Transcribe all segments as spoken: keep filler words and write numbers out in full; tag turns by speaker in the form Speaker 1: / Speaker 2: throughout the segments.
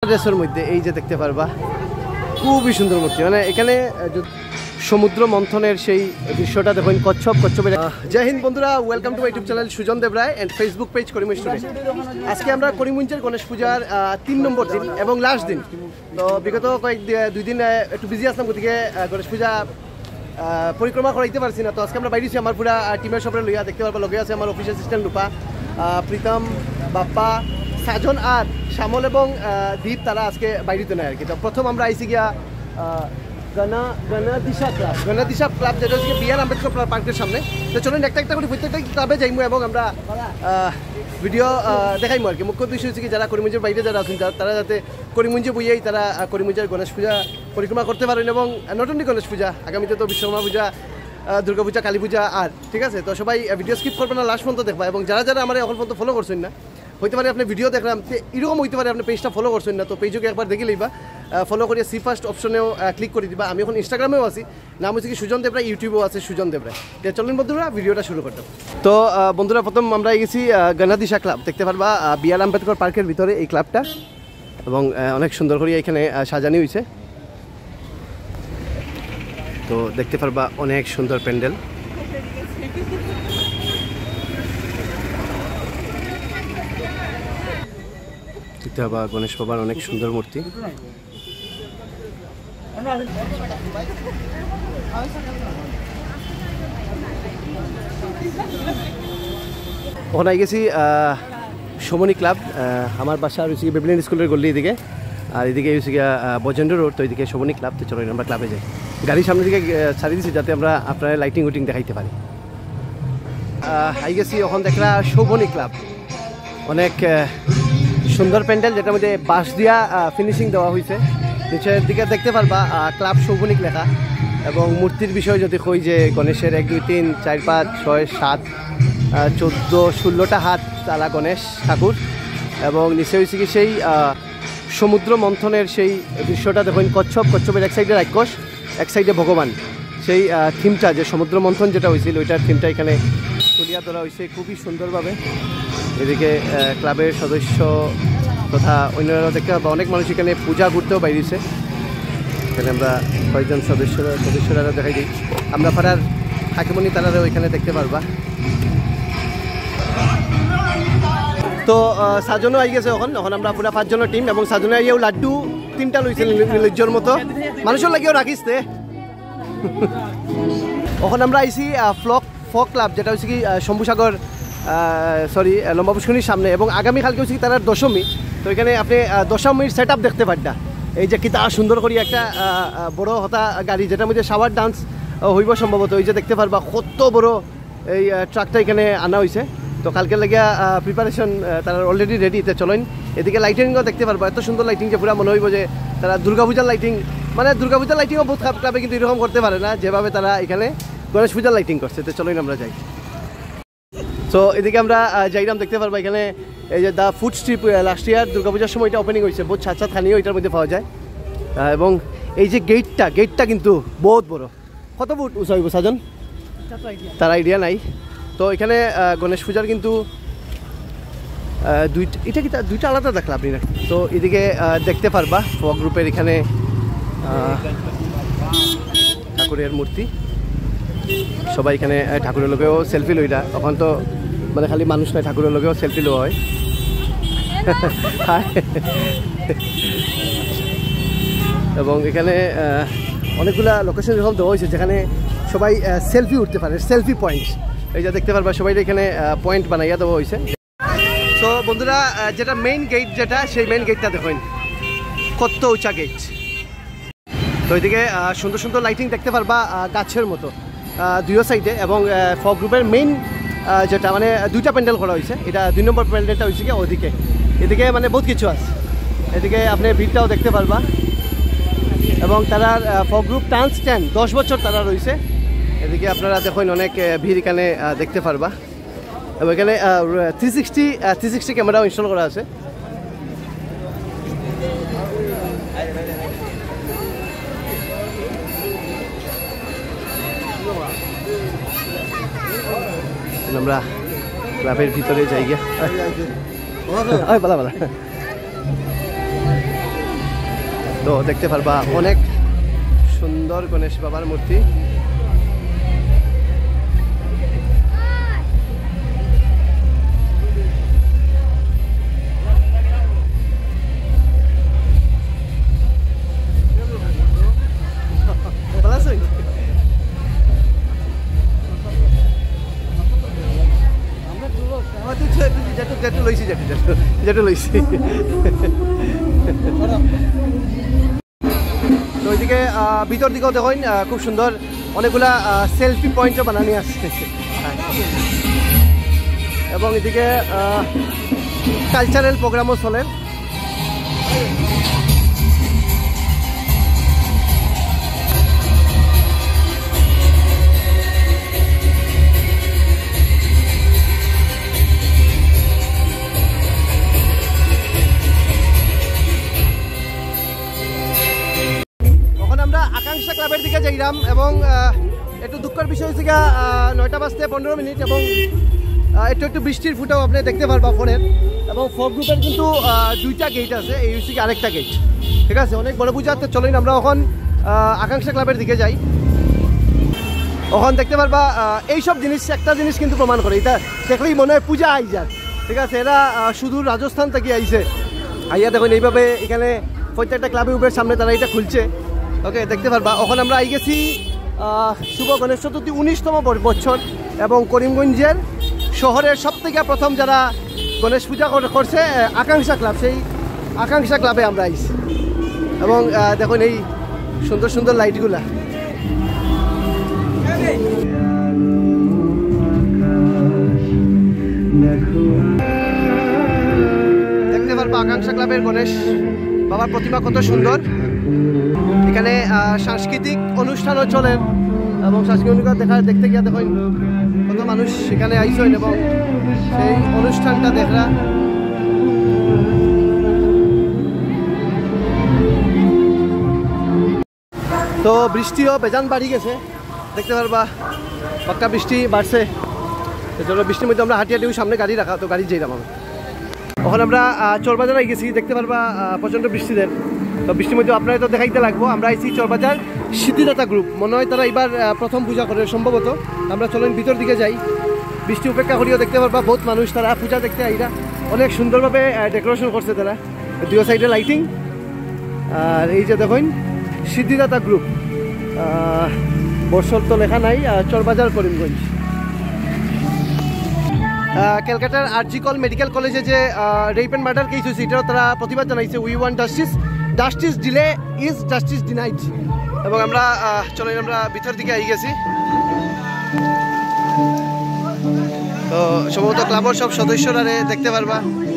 Speaker 1: ড্রেসের মধ্যে এই যে দেখতে পারবা খুবই সুন্দর মূর্তি, মানে এখানে সমুদ্র মন্থনের সেই দৃশ্যটা দেখুন, কচ্ছপ কচ্ছপের। জয় হিন্দ বন্ধুরা, welcome to my YouTube channel Sujan Debroy and Facebook page Karimganj student. আজকে আমরা করিমগঞ্জের গণেশ পূজার তিন নম্বর দিন এবং লাস্ট দিন। তো বিগত কয়েক দুই দিন একটু বিজি আসলাম, গতিকে গণেশ পূজা পরিক্রমা করাইতে পারছি না। তো আজকে আমরা বাইরেছি আমার পুরা টিমের সবাই লইয়া, দেখতে পারবো লগে আছে আমার অফিস অ্যাসিস্ট্যান্ট রূপা, প্রীতম, বাপ্পা, সাজন আর শ্যামল এবং দীপ, তারা আজকে বাইরেতে নেয় আর কি। তো প্রথম আমরা আইসি গিয়া গণা গণাদিশা ক্লাব গণাদিশা ক্লাব যেটা হচ্ছে বিআর আম্বেদকর পার্কের সামনে। তো চলুন একটা একটা করে প্রত্যেকটা ক্লাবে যাইমু এবং আমরা ভিডিও দেখাইমু আর কি। মুখ্য উদ্দেশ্য হচ্ছে কি, যারা করিমগঞ্জের বাইরে যারা আছেন তারা যাতে করিমগঞ্জে বইয়েই তারা করিমগঞ্জের গণেশ পূজা পরিক্রমা করতে পারেন। এবং নট অনলি গণেশ পূজা, আগামীতে তো বিশ্বকর্মা পূজা, দুর্গা পূজা, কালী পূজা আর, ঠিক আছে। তো সবাই ভিডিও স্কিপ করবে না, লাস্ট পর্যন্ত দেখবা। এবং যারা যারা আমার এখন পর্যন্ত ফলো করছেন না, হইতে পারে আপনি ভিডিও দেখলাম এরকম হইতে পারে আপনি পেজটা ফলো করছেন না, তো পেজকে একবার দেখে লইবা, ফলো করিয়ে সি ফার্স্ট অপশনেও ক্লিক করে দিবা। আমি এখন ইনস্টাগ্রামেও আছি, নাম হচ্ছে কি সুজন দেবরা, ইউটিউবেও আছে সুজন দেবরা। চলুন বন্ধুরা ভিডিওটা শুরু করতাম। তো বন্ধুরা প্রথম আমরা গেছি গণাদিশা ক্লাব, দেখতে পারবা বিআর আম্বেদকর পার্কের ভিতরে এই ক্লাবটা, এবং অনেক সুন্দর করে এখানে সাজানো হয়েছে। তো দেখতে পারবা অনেক সুন্দর প্যান্ডেল। দেখতে পাবা গণেশ বাবার অনেক সুন্দর মূর্তি। ওখানে গেছি সমনি ক্লাব, আমার বাসা হচ্ছে বেবিলিয়ান স্কুলের গল্লি এদিকে, আর এদিকে হচ্ছে গিয়া বজেন্দ্র রোড, তো এদিকে সমনি ক্লাব। তো চলো আমরা ক্লাবে যাই, গাড়ির সামনে দিকে ছাড়ি দিচ্ছি যাতে আমরা আপনার লাইটিং উইটিং দেখাইতে পারি। আই গেছি ওখান দেখলা শোভনী ক্লাব, অনেক সুন্দর প্যান্ডেল যেটার মধ্যে বাঁশ দিয়া ফিনিশিং দেওয়া হয়েছে। নিচের দিকে দেখতে পারবা ক্লাব শোভনিক লেখা। এবং মূর্তির বিষয় যদি কই যে গণেশের এক দুই তিন চার পাঁচ ছয় সাত চোদ্দো ষোলোটা হাত তারা গণেশ ঠাকুর। এবং নিচে হয়েছে কি সেই সমুদ্র মন্থনের সেই দৃশ্যটা দেখুন, কচ্ছপ কচ্ছপের এক সাইডে রাক্ষস, এক সাইডে ভগবান। সেই থিমটা যে সমুদ্র মন্থন যেটা হয়েছিল ওইটার থিমটা এখানে তুলিয়া ধরা হয়েছে খুবই সুন্দরভাবে। এদিকে ক্লাবের সদস্য তথা অন্যরা দেখতে পাবো, অনেক মানুষ এখানে পূজা করতেও বাইরেছে। এখানে আমরা কয়েকজন সদস্যরা সদস্যরা দেখাই দিই, আমরা পাড়ার হাকিমণি তারাও এখানে দেখতে পারবা। তো সাজনও আই গেছে এখন, এখন আমরা পুরা পাঁচজনের টিম, এবং সাজনে আইয়াও লাড্ডু তিনটা লইছে নির্লজ্জর মতো, মানুষের লাগিয়েও রাখিস তে। এখন আমরা আইসি ফ্লক ফক ক্লাব, যেটা হচ্ছে কি শম্ভুসাগর সরি লম্বা পুষ্করিণীর সামনে। এবং আগামীকালকে হচ্ছে কি তার দশমী, তো এখানে আপনি দশমীর সেট আপ দেখতে পারটা। এই যে কিতা সুন্দর করি একটা বড় হতা গাড়ি, যেটার মধ্যে শাওয়ার ডান্স হইব সম্ভবত। এই যে দেখতে পারবা কত বড় এই ট্রাকটা এখানে আনা হয়েছে। তো কালকে লাগিয়া প্রিপারেশন তারা অলরেডি রেডি। তো চলেন এদিকে লাইটিংও দেখতে পারবো, এত সুন্দর লাইটিং যে পুরা মনে হইব যে তারা দুর্গাপূজার লাইটিং, মানে দুর্গাপূজার লাইটিংও বহুত ক্লাবে কিন্তু এরকম করতে পারে না যেভাবে তারা এখানে গণেশ পূজার লাইটিং করছে। তো চলেন আমরা যাই। তো এদিকে আমরা যাইরাম, দেখতে পারবো এখানে এই যে the food strip, last year দুর্গাপূজার সময় এটা ওপেনিং হয়েছে, বহুত ছাদ ছাদ খানিও এটার মধ্যে পাওয়া যায়। এবং এই যে গেটটা গেটটা কিন্তু বহুত বড়, কত ফুট উঁচা হইব সাজন তার আইডিয়া নাই। তো এখানে গণেশ পূজার কিন্তু দুইটা, এটা কি দুইটা আলাদা দেখলাম আপনি না। তো এদিকে দেখতে পারবা ফক গ্রুপের এখানে ঠাকুরের মূর্তি, সবাই এখানে ঠাকুরের লোকেও সেলফি লইরা। তখন তো মানে খালি মানুষ নয়, ঠাকুরের লোকেও সেলফি লওয়া হয়। এবং এখানে অনেকগুলা লোকেশন এরকম দেওয়া হয়েছে যেখানে সবাই সেলফি উঠতে পারে, সেলফি পয়েন্ট। এই যে দেখতে পারবা সবাই এখানে পয়েন্ট বানাইয়া দেওয়া হয়েছে। তো বন্ধুরা যেটা মেইন গেট, যেটা সেই মেইন গেটটা দেখুন কত উঁচা গেট। তো ওইদিকে সুন্দর সুন্দর লাইটিং দেখতে পারবা গাছের মতো দুইও সাইডে। এবং ফক গ্রুপের মেইন যেটা মানে দুইটা প্যান্ডেল করা হয়েছে, এটা দুই নম্বর প্যান্ডেলটা হয়েছে কি ওদিকে। এদিকে মানে বহুত কিছু আছে, এদিকে আপনি ভিড়টাও দেখতে পারবা। এবং তারা ফক গ্রুপ ডান্স স্ট্যান্ড দশ বছর তারা রয়েছে। এদিকে আপনারা দেখুন অনেক ভিড় এখানে দেখতে পারবা। এবং এখানে থ্রি সিক্সটি থ্রি সিক্সটি ক্যামেরাও ইনস্টল করা আছে। আমরা ক্লাবের ভিতরে যাই গিয়া, বালা বালা। তো দেখতে পারবা অনেক সুন্দর গণেশ বাবার মূর্তি। যেটা লইছি যেটা লইছি তো ওইদিকে ভিতর দিকেও দেখুন খুব সুন্দর অনেকগুলা সেলফি পয়েন্টও বানানি আসছে এবং এদিকে কালচারাল প্রোগ্রামও চলে। আকাঙ্ক্ষা ক্লাবের দিকে যাইলাম এবং একটু দুঃখের বিষয় হচ্ছে নয়টা বাজতে পনেরো মিনিট এবং একটু একটু বৃষ্টির ফুটাও আপনি দেখতে পারবা ফোনের এবং ফোক গ্রুপের কিন্তু দুইটা গেট আছে, এই হচ্ছে কি আরেকটা গেট, ঠিক আছে। অনেক বড় পূজাতে চলেন আমরা এখন আকাঙ্ক্ষা ক্লাবের দিকে যাই। ওখান দেখতে পারবা এইসব জিনিস একটা জিনিস কিন্তু প্রমাণ করে, এটা দেখলেই মনে হয় পূজা আই যায়, ঠিক আছে। এরা শুধু রাজস্থান থেকে আইছে, আইয়া দেখুন এইভাবে এখানে প্রত্যেকটা ক্লাবের উপরের সামনে তারা এটা খুলছে, ওকে দেখতে পারবা। ওখানে আমরা আই গেছি শুভ গণেশ চতুর্থী উনিশতম বছর এবং করিমগঞ্জের শহরের সব থেকে প্রথম যারা গণেশ পূজা করছে আকাঙ্ক্ষা ক্লাব, সেই আকাঙ্ক্ষা ক্লাবে আমরা আইছি এবং দেখুন এই সুন্দর সুন্দর লাইটগুলা দেখতে পারবা। আকাঙ্ক্ষা ক্লাবের গণেশ বাবার প্রতিমা কত সুন্দর। এখানে সাংস্কৃতিক অনুষ্ঠানও চলে এবং সাংস্কৃতিক অনুষ্ঠান দেখা দেখতে গিয়ে দেখুন কত মানুষ সেখানে আইসেন এবং সেই অনুষ্ঠানটা দেখা। তো বৃষ্টিও বেজান বাড়ি গেছে, দেখতে পারবা পাক্কা বৃষ্টি বাড়ছে। এজন্য বৃষ্টির মধ্যে আমরা হাঁটি হাঁটি সামনে গাড়ি রাখা, তো গাড়ি যাইলাম আমরা। ওখানে আমরা চরবাজারে গেছি, দেখতে পারবা প্রচণ্ড বৃষ্টিদের। তো বৃষ্টির মধ্যে আপনারা তো দেখাইতে লাগবো। আমরা আইছি চরবাজার সিদ্ধিদাতা গ্রুপ, মনে হয় তারা এবার প্রথম পূজা করে সম্ভবত। আমরা চলেন ভিতর দিকে যাই, বৃষ্টি উপেক্ষা করিও দেখতে পারবা বহুত মানুষ তারা পূজা দেখতে আইরা। অনেক সুন্দরভাবে ডেকোরেশন করছে তারা, দুই সাইডে লাইটিং। আর এই যে দেখুন সিদ্ধিদাতা গ্রুপ, বর্ষর তো লেখা নাই, চরবাজার করিমগঞ্জ। ক্যালকাটার আরজিকল মেডিকেল কলেজে যে রেপ অ্যান্ড মার্ডার কেস হয়েছে এটাও তারা প্রতিবাদ জানাইছে। We want justice, justice delay is justice denied. এবং আমরা চলেন আমরা ভিতর দিকে আই গেছি। তো সম্ভবত ক্লাবের সব সদস্যরা দেখতে পারবা।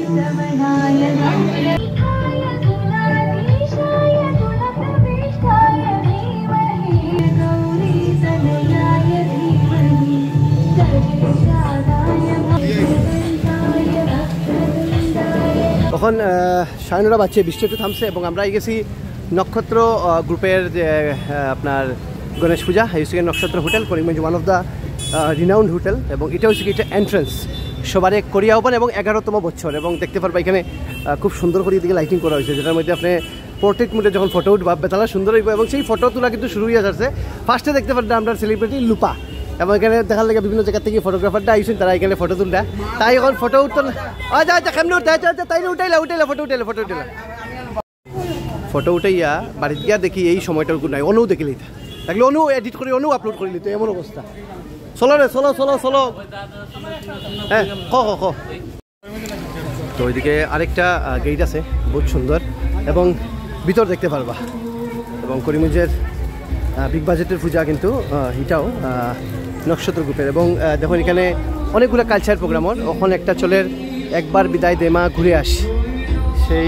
Speaker 1: তখন সাড়ে নটা বাজছে, বৃষ্টি একটু থামছে এবং আমরা গেছি নক্ষত্র গ্রুপের যে আপনার গণেশ পূজা, হচ্ছে Nakshatra hotel Karimganj, one of the renowned hotel. এবং এটা হচ্ছে কি এটা এন্ট্রেন্স সবারে করিয়া ওপেন এবং এগারোতম বছর। এবং দেখতে পারবা এখানে খুব সুন্দর করে এদিকে লাইটিং করা হয়েছে, যেটার মধ্যে আপনি পোর্ট্রেট মুডে যখন ফটো উঠবা বেতালা সুন্দর হইব। এবং সেই ফটো তোলা কিন্তু শুরু হয়ে যাচ্ছে। ফার্স্টে দেখতে পারবেন আমরা সেলিব্রিটি লুপা, এবং এখানে দেখার লাগে বিভিন্ন জায়গা থেকে ফটোগ্রাফারটা আইসেন, তারা এখানে ফটো তুলটা। তাই এখন ফটো উঠতো না, আচ্ছা আচ্ছা কেমন উঠতে আচ্ছা তাই উঠাইলা উঠাইলা ফটো উঠাইলা ফটো উঠাইলা ফটো উঠাইয়া বাড়িতে গিয়া দেখি এই সময়টার নাই, অনু দেখিলি দেখলে অনু এডিট করে অনু আপলোড করিলি, তো এমন অবস্থা। চলো রে চলো চলো চলো হ্যাঁ ক ক ক তো ওইদিকে আরেকটা গেট আছে বহুত সুন্দর এবং ভিতর দেখতে পারবা। এবং করিমগঞ্জের বিগ বাজেটের পূজা কিন্তু এটাও নক্ষত্র গ্রুপের। এবং দেখুন এখানে অনেকগুলো কালচার প্রোগ্রামর, ওখানে একটা চলের একবার বিদায় দেমা ঘুরে আস, সেই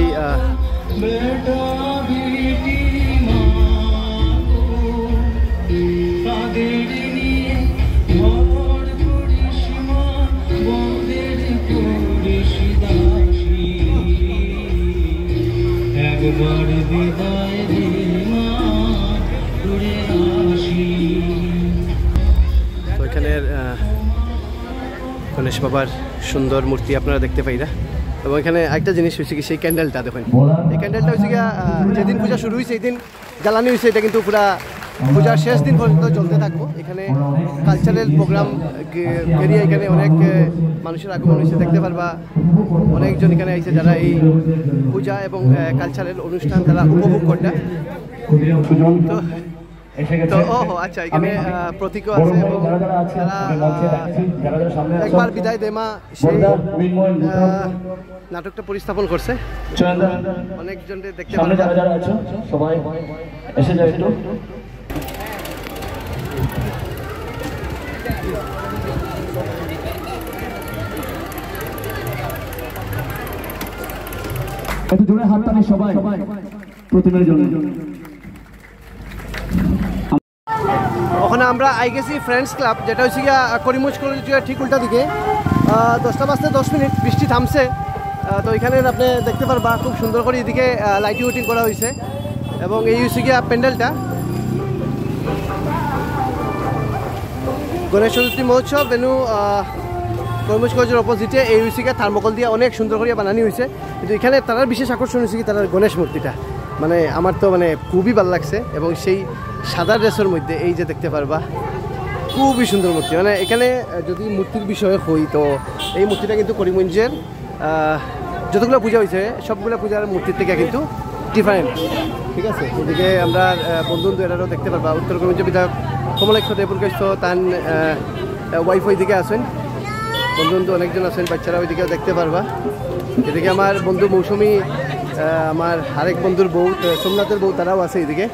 Speaker 1: এখানের গণেশ বাবার সুন্দর মূর্তি আপনারা দেখতে পাইরা। এবং এখানে একটা জিনিস হয়েছে কি সেই ক্যান্ডেলটা দেখুন, এই ক্যান্ডেলটা হয়েছে কি যেদিন পূজা শুরু হয়েছে এই দিন জ্বালানি হয়েছে, এটা কিন্তু পুরা পূজার শেষ দিন পর্যন্ত চলতে থাকবো। এখানে কালচারাল প্রোগ্রাম বেরিয়ে এখানে অনেক মানুষের আগমন হয়েছে, দেখতে পারবা অনেকজন এখানে আইছে যারা এই পূজা এবং কালচারাল অনুষ্ঠান তারা উপভোগ করতে। তো ও আচ্ছা, এখানে প্রতীকও আছে এবং তারা একবার বিদায় দেমা সেই নাটকটা পরিস্থাপন করছে। অনেকজন দেখতে পারবা।
Speaker 2: সবাই এসে যায় একটু। একটু জোরে হাত তালি সবাই প্রতিমার জন্য।
Speaker 1: ওখানে আমরা আই গেছি ফ্রেন্ডস ক্লাব, যেটা হচ্ছে গিয়া করিমগঞ্জ কলেজের ঠিক উল্টা দিকে। দশটা বাজতে দশ মিনিট বৃষ্টি থামছে, তো এখানে আপনি দেখতে পারবা খুব সুন্দর করে এদিকে লাইটিং উইটিং করা হয়েছে। এবং এই হচ্ছে গিয়া প্যান্ডেলটা গণেশ চতুর্থী মহোৎসব ভেনু করিমগঞ্জ কলেজের অপোজিটে। এই হচ্ছে গিয়া থার্মোকল দিয়ে অনেক সুন্দর করে বানানি হয়েছে, কিন্তু এখানে তার বিশেষ আকর্ষণ হচ্ছে কি তার গণেশ মূর্তিটা, মানে আমার তো মানে খুবই ভালো লাগছে। এবং সেই সাদা ড্রেসের মধ্যে এই যে দেখতে পারবা খুবই সুন্দর মূর্তি। মানে এখানে যদি মূর্তির বিষয়ে হই তো এই মূর্তিটা কিন্তু করিমগঞ্জের যতগুলো পূজা হয়েছে সবগুলো পূজার মূর্তির থেকে কিন্তু ডিফারেন্ট, ঠিক আছে। এদিকে আমরা বন্ধু এরাও দেখতে পারবা, উত্তর করিমগঞ্জের বিধায়ক কমলাক্ষ দেবপুরকাশ তান ওয়াইফ ওইদিকে আছেন, বন্ধু বন্ধু অনেকজন আছেন, বাচ্চারা ওইদিকেও দেখতে পারবা। এদিকে আমার বন্ধু মৌসুমী, আমার আরেক বন্ধুর বউ সোমনাথের বউ, তারাও আছে এদিকে।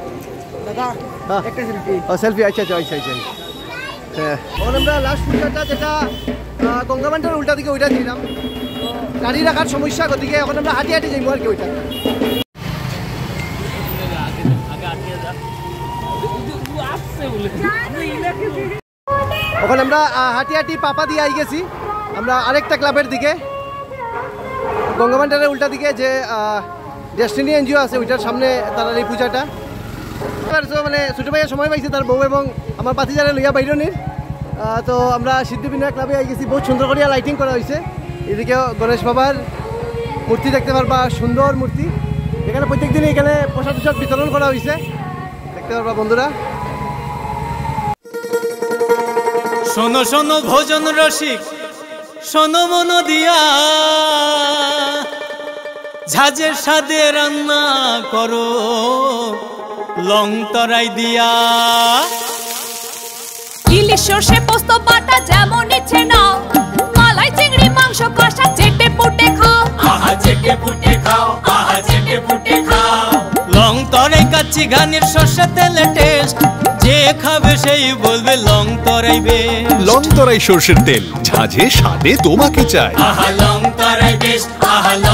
Speaker 1: সেলফি আচ্ছা আচ্ছা আচ্ছা আচ্ছা হ্যাঁ। এখন আমরা লাস্ট পূজাটা যেটা গঙ্গাবান্ডার উল্টা দিকে ওইটা ছিলাম, গাড়ি রাখার সমস্যা, গতিকে এখন আমরা হাঁটি হাঁটি যাইব আর কি ওইটা। এখন আমরা হাঁটি হাঁটি পাপা দিয়ে আই গেছি আমরা আরেকটা ক্লাবের দিকে, গঙ্গাবান্ডারের উল্টা দিকে যে ডেস্টিনি এনজিও আছে ওইটার সামনে তারা এই পূজাটা। মানে ছোটো ভাইয়া সময় পাইছে তার বউ এবং আমার পাতিজারে লইয়া বাইরনির, তো আমরা সিদ্ধিবিনায়ক ক্লাবে আই গেছি। বহুত সুন্দর করে লাইটিং করা হয়েছে, এদিকেও গণেশ বাবার মূর্তি দেখতে পারবা, সুন্দর মূর্তি। এখানে প্রত্যেক দিনই এখানে প্রসাদ প্রসাদ বিতরণ করা হয়েছে, দেখতে পারবা বন্ধুরা।
Speaker 3: শোনো শোনো ভোজন রসিক, শোনো মন দিয়া, ঝাঁঝের সাদে রান্না করো লং তরাই দিয়া।
Speaker 4: ইলিশ সর্ষে পোস্ত বাটা যেমন ইচ্ছে নাও, মালাই চিংড়ি মাংস কষা চেটে পুটে খাও,
Speaker 3: আহা চেটে পুটে খাও, আহা চেটে পুটে খাও। লং তরাই কাচ্চি ঘানির সর্ষে তেলে টেস্ট, যে খাবে সেই বলবে লং তরাই বেশ।
Speaker 5: লং তরাই সর্ষের তেল, ঝাঁঝে স্বাদে তোমাকে চাই।
Speaker 3: আহা লং তরাই বেশ, আহা